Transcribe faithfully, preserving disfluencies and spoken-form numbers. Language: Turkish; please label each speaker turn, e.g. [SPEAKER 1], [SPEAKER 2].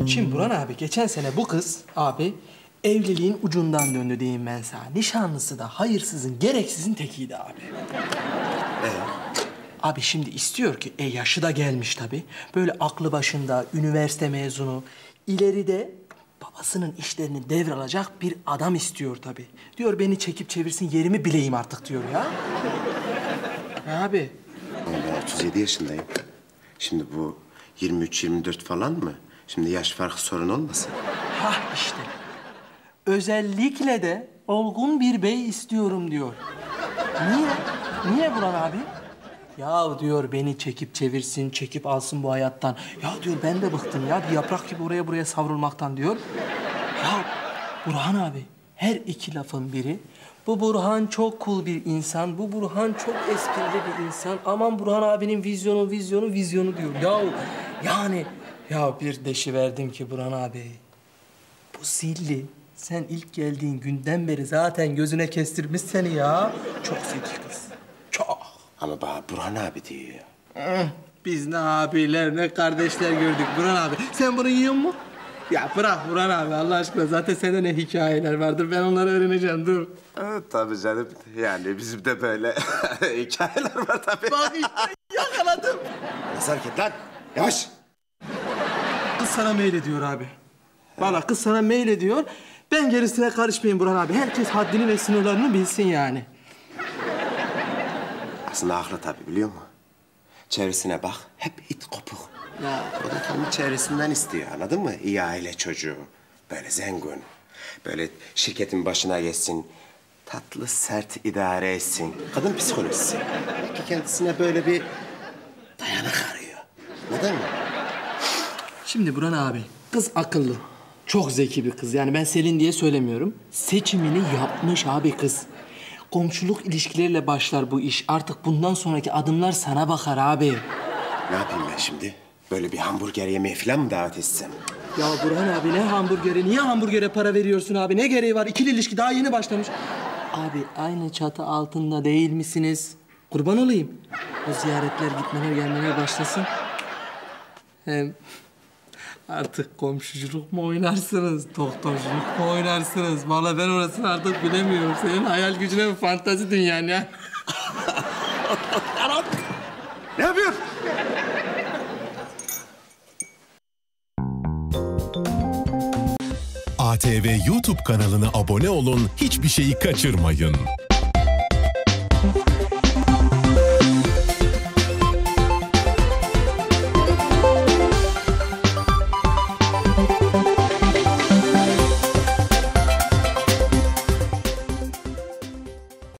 [SPEAKER 1] Şimdi Burhan abi geçen sene bu kız abi evliliğin ucundan döndü diyeyim ben sana. Nişanlısı da hayırsızın, gereksizin tekiydi abi.
[SPEAKER 2] Ee?
[SPEAKER 1] Abi şimdi istiyor ki, e yaşı da gelmiş tabii. Böyle aklı başında, üniversite mezunu, ileride babasının işlerini devralacak bir adam istiyor tabii. Diyor beni çekip çevirsin, yerimi bileyim artık diyor ya. Abi.
[SPEAKER 2] Ben otuz yedi yaşındayım. Şimdi bu yirmi üç yirmi dört falan mı? Şimdi yaş farkı sorun olmasın?
[SPEAKER 1] Hah işte. Özellikle de olgun bir bey istiyorum diyor. Niye? Niye Burhan abi? Ya diyor beni çekip çevirsin, çekip alsın bu hayattan. Ya diyor ben de bıktım ya bir yaprak gibi oraya buraya savrulmaktan diyor. Ya Burhan abi her iki lafın biri. Bu Burhan çok cool bir insan, bu Burhan çok esprili bir insan. Aman Burhan abinin vizyonu, vizyonu, vizyonu diyor. Ya yani ya bir deşiverdim ki Burhan abi. Bu zilli sen ilk geldiğin günden beri zaten gözüne kestirmiş seni ya. Çok zeki kız. Çok.
[SPEAKER 2] Ama bana Burhan abi diyor.
[SPEAKER 1] Biz ne abiler ne kardeşler gördük Burhan abi. Sen bunu yiyor musun? Ya bırak Burhan abi Allah aşkına. Zaten sende ne hikayeler vardır. Ben onları öğreneceğim dur.
[SPEAKER 2] Evet tabii canım. Yani bizim de böyle hikayeler var tabii.
[SPEAKER 1] Bak yakaladım.
[SPEAKER 2] Nasıl hareket lan? Yavaş.
[SPEAKER 1] Kız sana mail ediyor abi. Vallahi kız sana mail ediyor. Ben gerisine karışmayayım Burhan abi. Herkes haddini ve sınırlarını bilsin yani.
[SPEAKER 2] Aslında haklı tabii biliyor musun? Çevresine bak, hep it kopuk.
[SPEAKER 1] Ya.
[SPEAKER 2] O da kendi çevresinden istiyor, anladın mı? İyi aile çocuğu, böyle zengin. Böyle şirketin başına geçsin, tatlı sert idare etsin. Kadın psikolojisi. Belki kendisine böyle bir dayanak arıyor. Neden mi?
[SPEAKER 1] Şimdi Burhan abi, kız akıllı. Çok zeki bir kız. Yani ben Selin diye söylemiyorum. Seçimini yapmış abi kız. Komşuluk ilişkileriyle başlar bu iş. Artık bundan sonraki adımlar sana bakar abi.
[SPEAKER 2] Ne yapayım ben şimdi? Böyle bir hamburger yemeye falan mı davet etsem?
[SPEAKER 1] Ya Burhan abi ne hamburgeri? Niye hamburgere para veriyorsun abi? Ne gereği var? İkili ilişki daha yeni başlamış. Abi aynı çatı altında değil misiniz? Kurban olayım. O ziyaretler, gitmeler, gelmeler başlasın. Hem artık komşuculuk mu oynarsınız, doktorculuk mu oynarsınız? Vallahi ben orasını artık bilemiyorum. Senin hayal gücüne bir fantazi dünyan ya.
[SPEAKER 2] Ne yapıyorsun?
[SPEAKER 3] A T V YouTube kanalına abone olun, hiçbir şeyi kaçırmayın.